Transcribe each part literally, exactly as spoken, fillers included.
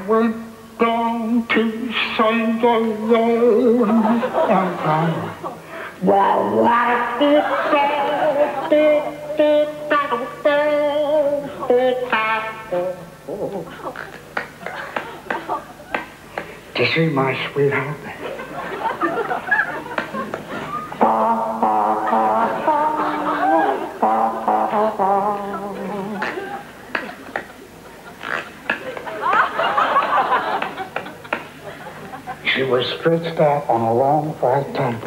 went down to Sigley. Well, what did Do you see my sweetheart? She was stretched out on a long white table.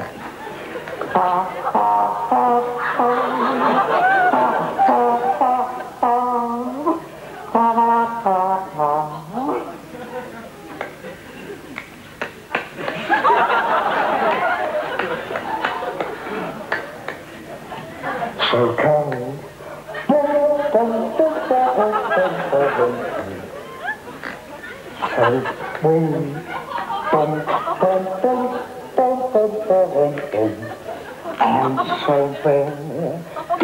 So cold. So sweet. And so well.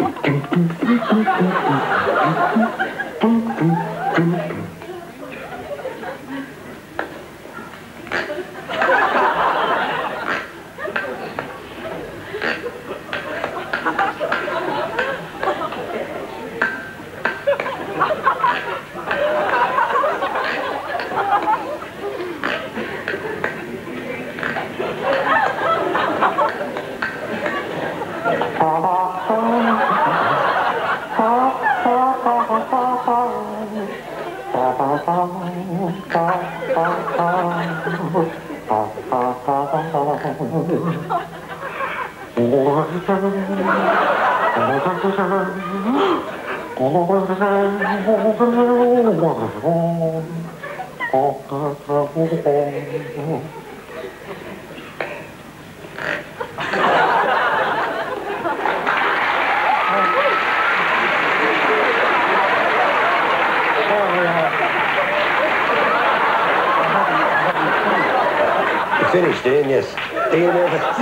Finished, Ian, yes. Ian Evans.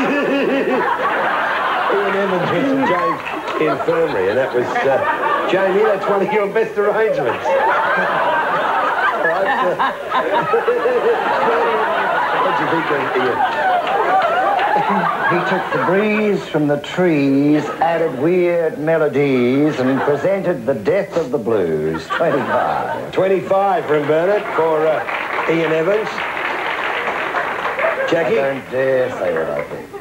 Ian Evans with St James Infirmary, and that was, uh, Jamie, that's one of your best arrangements. Right, uh, what do you think of Ian? He took the breeze from the trees, added weird melodies, and presented the death of the blues. twenty-five. twenty-five from Bernard for uh, Ian Evans. Jackie? I don't dare say what I think.